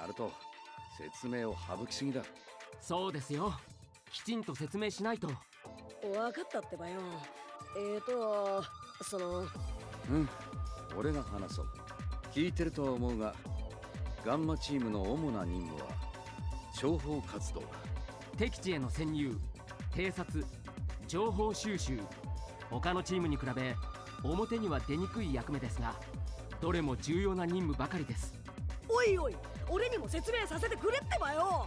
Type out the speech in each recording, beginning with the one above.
ナルト、説明を省きすぎだ。 そうですよ。きちんと説明しないと。 分かったってばよ。 うん、俺が話そう。聞いてるとは思うが、ガンマチームの主な任務は諜報活動だ。 敵地への潜入、偵察、情報収集。他のチームに比べ表には出にくい役目ですが、どれも重要な任務ばかりです。 おいおい、俺にも説明させてくれってばよ。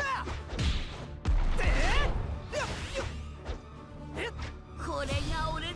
これが俺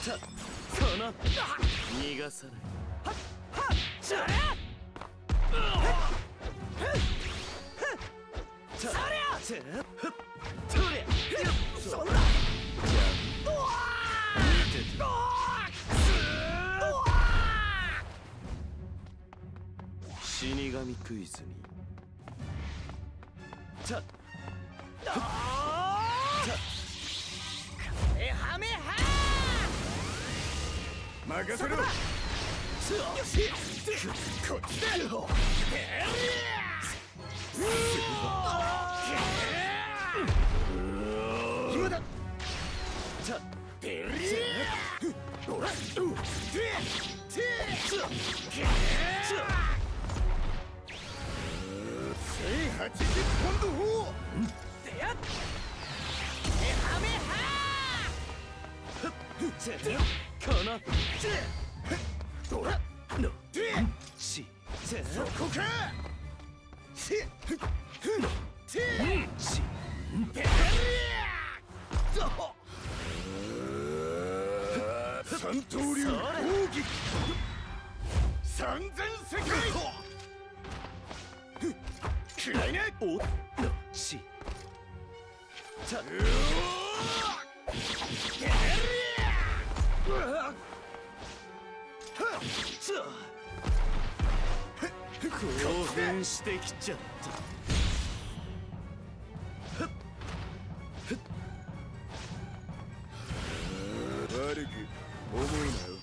その逃がさない。 それそりゃそりゃそんな見てて死神クイズにえはめは任せろ。 よしこっちだよ今だほら1080ポンド砲でやっえはめはこのほらのしそこかし三刀流奥義三千世界嫌いねおのし興奮してきちゃった。 悪く思うなよ。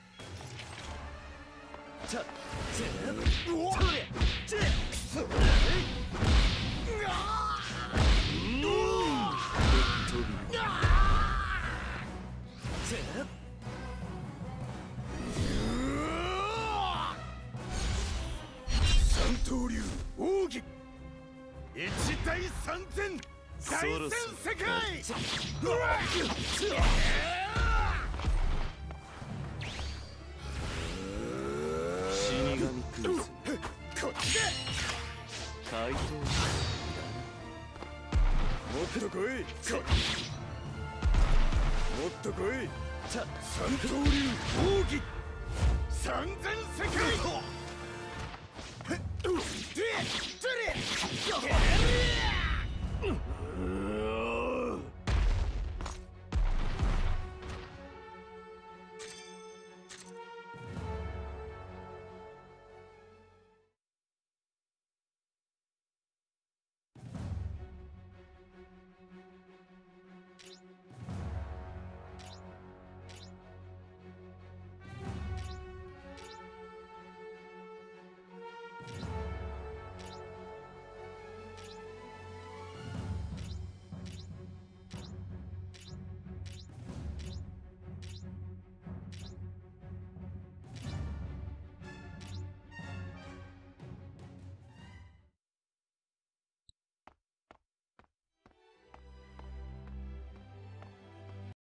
三刀流奥義一対三千大戦世界死神クイズこっちで回答もっと来い。もっと来い。 三刀流奥義三千世界